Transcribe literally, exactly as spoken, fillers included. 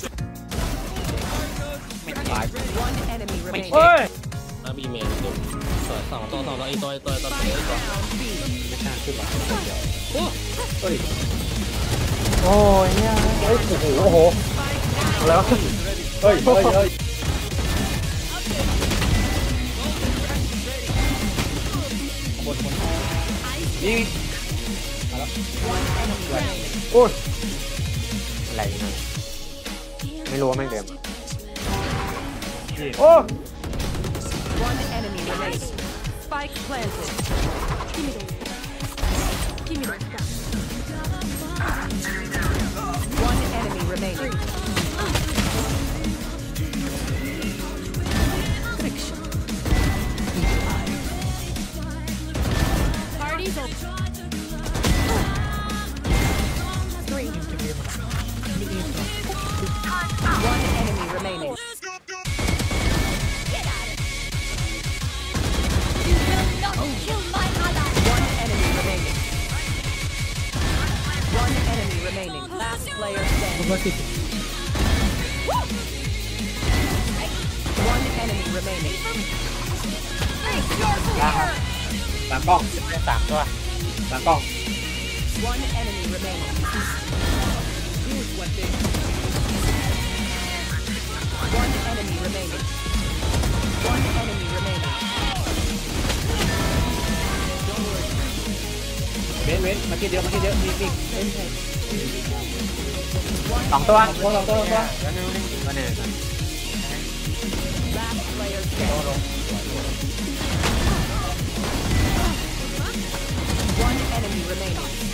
ไม่ตาย One enemy remaining. เฮ้ยอาบีเมนตัวสองตัวสองตัวอีตัวอีตัวตัวตัว Spike ตัว down B. ไม่น่าขึ้นมาเดียวโอ้เฮ้ยโอ้ยเนี่ยเฮ้ยโอ้โหโอ้โห Spike down. อะไรวะเฮ้ยเฮ้ยเฮ้ยบนบนนี่มาแล้วโอ้ยอะไรนะไม่รู้ว่าแม่งเดิมโอ้ One enemy remaining. Spike planted. One enemy remaining. Party's over. Three. One enemy remaining. One enemy remaining. One enemy remaining. Last player standing. One enemy remaining. หลังกล้องสามตัวหลังกล้อง One enemy remaining. Here's what they. One enemy remaining. One enemy remaining. เว้นเว้นมาคิดเยอะมาคิดเยอะมีมีเว้นสองตัวตัวสองตัวสองตัวแล้วนึงก็เนี่ย Last player standing. One enemy remaining.